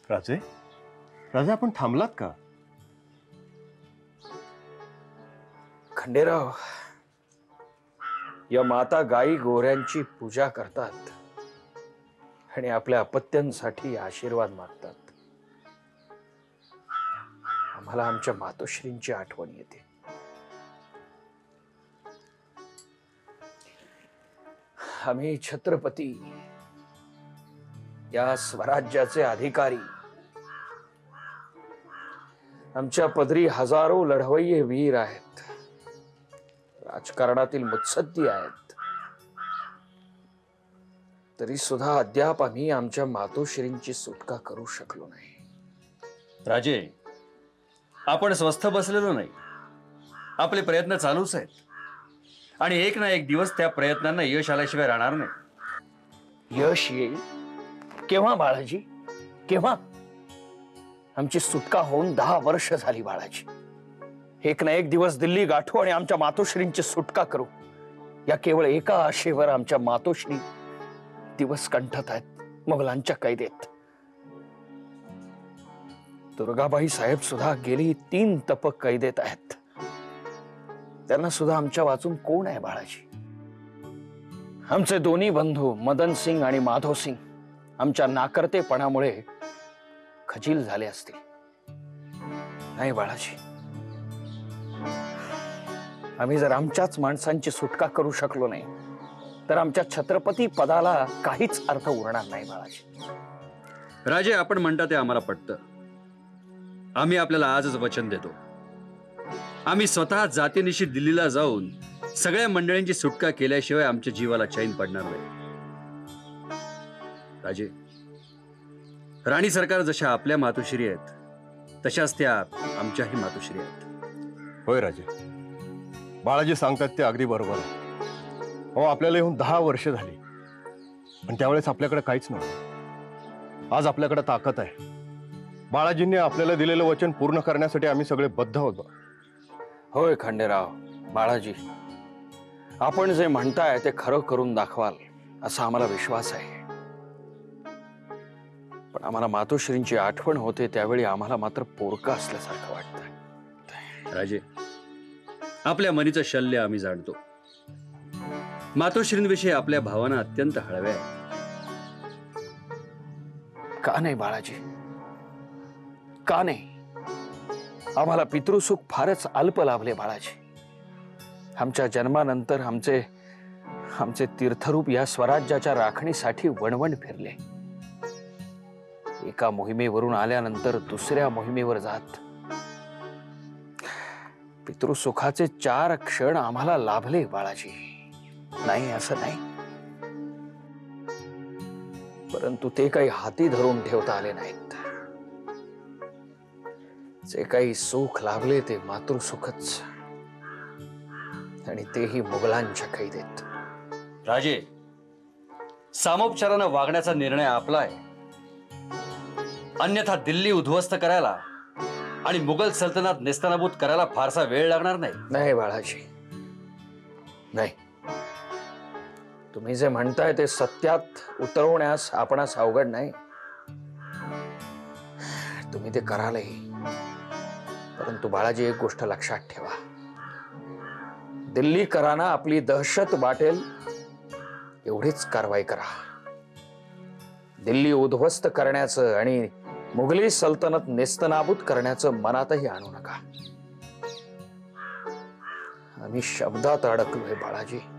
राजे, राजे आपण थांबलात का? खंडेराव, या माता गाई गोऱ्यांची पूजा करतात आणि आपल्या अपत्यांसाठी आशीर्वाद मागतात। आम्हाला आमच्या मातोश्रींची आठवण येते। आम्ही छत्रपती, या स्वराज्याचे अधिकारी, आमच्या पदरी हजारो लढवय्ये वीर आहेत, राजकारणातील मुत्सद्दी आहेत, तरी सुद्धा अद्याप आम्ही आमच्या मातोश्रींची सुटका करू शकलो नाही। राजे, आपण स्वस्थ बसलेलो नाही, आपले प्रयत्न चालूच आहेत आणि एक ना एक दिवस त्या प्रयत्नांना यश आल्याशिवाय राहणार नाही। यश येईल केव्हा बाळाजी, केव्हा? आमची सुटका होऊन 10 वर्ष झाली बाळाजी। एक ना एक दिवस दिल्ली गाठू आणि आमच्या मातोश्रींची सुटका करू। या केवळ एका आशेवर आमच्या मातोश्री दिवस कंठत आहेत मुघलांच्या कैदेत। दुर्गाबाई साहेब सुद्धा गेली 3 तप कैदेत आहेत। त्यांना सुद्धा आमच्या वाचून कोण आहे बाळाजी? आमचे दोन्ही बंधू मदन सिंग आणि माधव सिंग आमच्या नाकर्तेपणामुळे खजील झाले असतील। नाही बाळाजी, आम्ही जर आमच्याच माणसांची सुटका करू शकलो नाही तर आमच्या छत्रपती पदाला काहीच अर्थ उरणार नाही बाळाजी। राजे, आपण म्हणता ते आम्हाला पटतं। आम्ही आपल्याला आजच वचन देतो, आम्ही स्वतः जातीनिशी दिल्लीला जाऊन सगळ्या मंडळींची सुटका केल्याशिवाय आमच्या जीवाला चैन पडणार नाही। राजे, राणी सरकार जशा आपल्या मातोश्री आहेत तशाच त्या आमच्याही मातोश्री आहेत। होय राजे, बाळाजी सांगतात ते अगदी बरोबर आहे। हो, आपल्याला येऊन 10 वर्ष झाली, पण त्यावेळेस आपल्याकडे काहीच नव्हतं। आज आपल्याकडे ताकद आहे। बाळाजींनी आपल्याला दिलेलं वचन पूर्ण करण्यासाठी आम्ही सगळे बद्ध होतो। होय खंडेराव, बाळाजी, आपण जे म्हणताय ते खरं करून दाखवाल असा आम्हाला विश्वास आहे। पण आम्हाला मातोश्रींची आठवण होते त्यावेळी आम्हाला मात्र पोरका असल्यासारखं वाटतंय। राजे, आपल्या मनीचं शल्य आम्ही जाणतो। मातोश्रींविषयी आपल्या भावना अत्यंत हळव्या आहेत। का नाही बाळाजी, का नाही? आम्हाला पितृसुख फारच अल्प लाभले बाळाजी। आमच्या जन्मानंतर आमचे तीर्थरूप या स्वराज्याच्या राखणीसाठी वणवण फिरले। एका मोहिमेवरून आल्यानंतर दुसऱ्या मोहिमेवर जात पितृसुखाचे 4 क्षण आम्हाला लाभले बाळाजी। नाही असं नाही, परंतु ते काही हाती धरून ठेवता आले नाहीत। जे काही सुख लाभले ते मातृसुखच, आणि तेही मुघलांच्या कैदेत। राजे, सामोपचारानं वागण्याचा निर्णय आपला आहे, अन्यथा दिल्ली उद्ध्वस्त करायला आणि मुघल सल्तनत नेस्तनाबूत करायला फारसा वेळ लागणार नाही। नाही बाळाजी, नाही। तुम्ही जे म्हणताय ते सत्यात उतरवण्यास आपणास अवघड नाही, तुम्ही ते करालही। परंतु बाळाजी, एक गोष्ट लक्षात ठेवा, दिल्लीकरांना आपली दहशत वाटेल एवढीच कारवाई करा। दिल्ली उद्ध्वस्त करण्याचं आणि मुघली सल्तनत नेस्तनाबूत करण्याचं मनातही आणू नका। आम्ही शब्दात अडकलोय बाळाजी।